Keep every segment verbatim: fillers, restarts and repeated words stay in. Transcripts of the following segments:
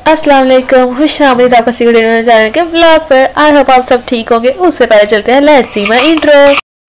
अस्सलाम वालेकुम, खुशामदीद आपका सीखने चैनल के ब्लॉग पर। आई होप आप सब ठीक होंगे। उससे पहले चलते हैं लेट्स सी माय इंट्रो।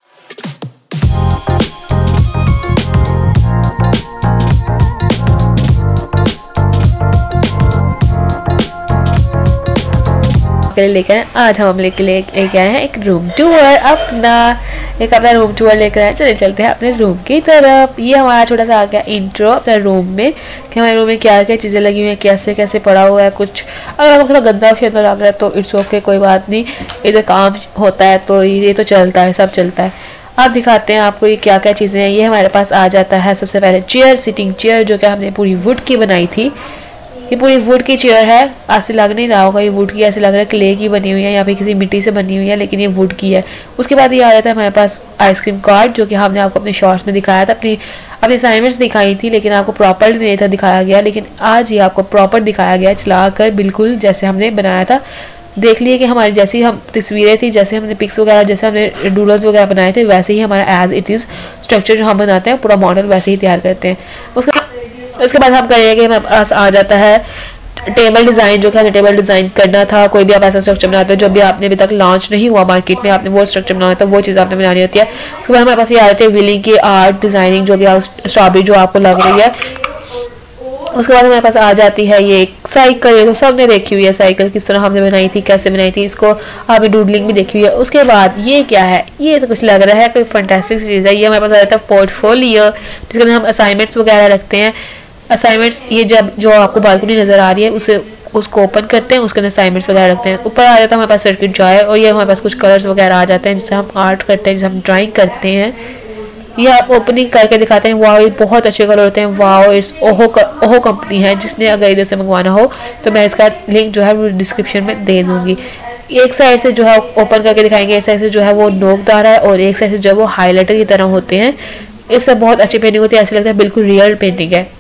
लेकर आए आज हम लेके लेके आए हैं एक रूम टूर अपना एक अपना रूम टूर लेकर आए। चले चलते हैं अपने रूम की तरफ। ये हमारा छोटा सा आ गया इंट्रो अपने रूम में कि हमारे रूम में क्या क्या चीज़ें लगी हुई हैं, कैसे कैसे पड़ा हुआ है। कुछ अगर हमको थोड़ा गंदा शेंदा लग रहा है तो इट्स ओके, कोई बात नहीं, इधर काम होता है तो ये तो चलता है, सब चलता है। आप दिखाते हैं आपको ये क्या क्या चीज़ें हैं। ये हमारे पास आ जाता है सबसे पहले चेयर, सिटिंग चेयर जो कि हमने पूरी वुड की बनाई थी। ये पूरी वुड की चेयर है, ऐसे लग नहीं रहा होगा ये वुड की, ऐसे लग रहा है क्ले की बनी हुई है या फिर किसी मिट्टी से बनी हुई है, लेकिन ये वुड की है। उसके बाद ये आ जाता है हमारे पास आइसक्रीम कार्ड जो कि हमने आपको अपने शॉर्ट्स में दिखाया था, अपनी अपनी असाइनमेंट्स दिखाई थी लेकिन आपको प्रॉपर नहीं था दिखाया गया, लेकिन आज ये आपको प्रॉपर दिखाया गया चला कर, बिल्कुल जैसे हमने बनाया था। देख लिए कि हमारी जैसी हम तस्वीरें थी, जैसे हमने पिक्स वगैरह, जैसे हमने डूडल्स वगैरह बनाए थे, वैसे ही हमारा एज इट इज़ स्ट्रक्चर जो हम बनाते हैं पूरा मॉडल वैसे ही तैयार करते हैं। उसके उसके बाद हम करेंगे कि हमारे पास आ जाता है टेबल डिज़ाइन जो कि हमें टेबल डिज़ाइन करना था। कोई भी आप ऐसा स्ट्रक्चर बनाते हो जब भी आपने अभी तक लॉन्च नहीं हुआ मार्केट में, आपने वो स्ट्रक्चर बनाना था, वो चीज़ आपने बनानी होती है। उसके बाद हमारे पास ये आ जाते हैं व्हीलिंग की आर्ट डिज़ाइनिंग जो भी स्ट्रॉबेरी जो आपको लग रही है। उसके बाद हमारे पास आ जाती है ये साइकिल, ये तो सबने देखी हुई है साइकिल किस तरह हमने बनाई थी, कैसे बनाई थी, इसको आपने डूडलिंग भी देखी हुई है। उसके बाद ये क्या है, ये तो कुछ लग रहा है कोई फैंटास्टिक चीज़ है। ये हमारे पास आ जाता है पोर्टफोलियो जिसके अंदर हम असाइनमेंट्स वगैरह रखते हैं। असाइनमेंट्स ये जब जो आपको बालकनी नज़र आ रही है उसे उसको ओपन करते हैं, उसके अंदर असाइनमेंट्स वगैरह रखते हैं। ऊपर आ जाता है हमारे पास सर्किट ड्रायर और ये हमारे पास कुछ कलर्स वगैरह आ जाते हैं जिससे हम आर्ट करते हैं, जिससे हम ड्राइंग करते हैं। ये आप ओपनिंग करके दिखाते हैं, वाह ये बहुत अच्छे कलर होते हैं, वाह इस ओहो ओहो कंपनी है। जिसने अगर इधर से मंगवाना हो तो मैं इसका लिंक जो है वो डिस्क्रिप्शन में दे दूँगी। एक साइड से जो है ओपन करके दिखाएंगे, एक साइड से जो है वो नोकदार है और एक साइड से जो है वो हाईलाइटर की तरह होते हैं। इससे बहुत अच्छी पेंटिंग होती है, ऐसे लगता है बिल्कुल रियल पेंटिंग है।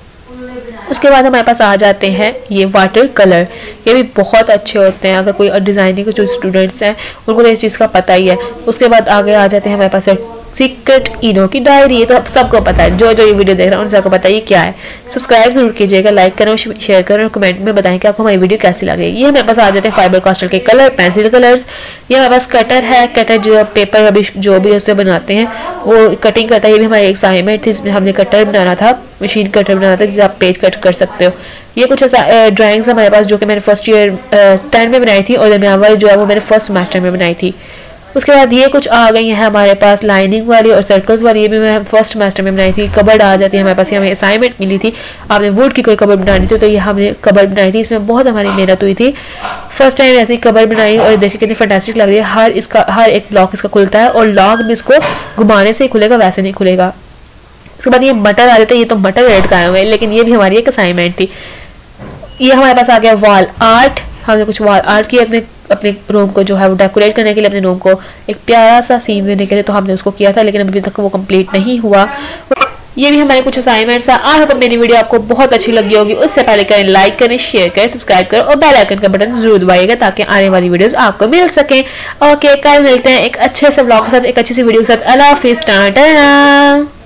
उसके बाद हमारे पास आ जाते हैं ये वाटर कलर, ये भी बहुत अच्छे होते हैं। अगर कोई डिज़ाइनिंग के जो स्टूडेंट्स हैं उनको तो इस चीज़ का पता ही है। उसके बाद आगे आ जाते हैं हमारे पास सीक्रेट इनो की डायरी, ये तो सबको पता है, जो जो ये वीडियो देख रहे हैं उन सबको पता है ये क्या है। सब्सक्राइब जरूर कीजिएगा, लाइक करें, शेयर करें और कमेंट में बताएं कि आपको हमारी वीडियो कैसी लगी। ये हमारे पास आ जाते हैं फाइबर कास्टल के कलर, पेंसिल कलर्स। ये हमारे पास कटर है, कटर जो पेपर अभी जो भी उससे बनाते हैं वो कटिंग करता है। ये भी हमारी एक असाइनमेंट थी जिसमें हमने कटर बनाना था, मशीन कटर बनाना था जिसे आप पेज कट कर सकते हो। ये कुछ ड्राइंग्स हमारे पास जो कि मैंने फर्स्ट ईयर टेन में बनाई थी और दरमियान वाली जो है वो मैंने फर्स्ट सेमेस्टर में बनाई थी। उसके बाद ये कुछ आ गई है हमारे पास लाइनिंग वाली और सर्कल्स वाली, ये भी मैं फर्स्ट सेमेस्टर में बनाई थी। कबर्ड आ जाती है हमारे पास, ये हमें असाइनमेंट मिली थी, आपने वुड की कोई कबर्ड बनानी थी तो ये हमने कबर्ड बनाई थी। इसमें बहुत हमारी मेहनत हुई थी, फर्स्ट टाइम ऐसी कबर्ड बनाई और देखिए कितनी फैंटास्टिक लग रही है। हर इसका हर एक लॉक इसका खुलता है और लॉक भी इसको घुमाने से ही खुलेगा, वैसे नहीं खुलेगा। उसके बाद ये मटर आ जाते हैं, ये तो मटर रेड का हुए लेकिन ये भी हमारी एक असाइनमेंट थी। ये हमारे पास आ गया वॉल आर्ट, हमने कुछ वॉल आर्ट किया अपने अपने रूम को जो है वो डेकोरेट करने के लिए, अपने रूम को एक प्यारा सा सीन देने के लिए, तो हमने उसको किया था लेकिन अभी तक वो कंप्लीट नहीं हुआ। ये भी हमारे कुछ असाइनमेंट्स हैं। आई होप मेरी वीडियो आपको बहुत अच्छी लगी होगी। उससे पहले करें लाइक करें, शेयर करें, सब्सक्राइब करें और बेल आइकन का बटन जरूर दबाइएगा ताकि आने वाली वीडियोस आपको मिल सकें। ओके, कल मिलते हैं एक अच्छे से व्लॉग के साथ, एक अच्छी सी वीडियो के साथ। अल्लाह हाफिज़, टाटा।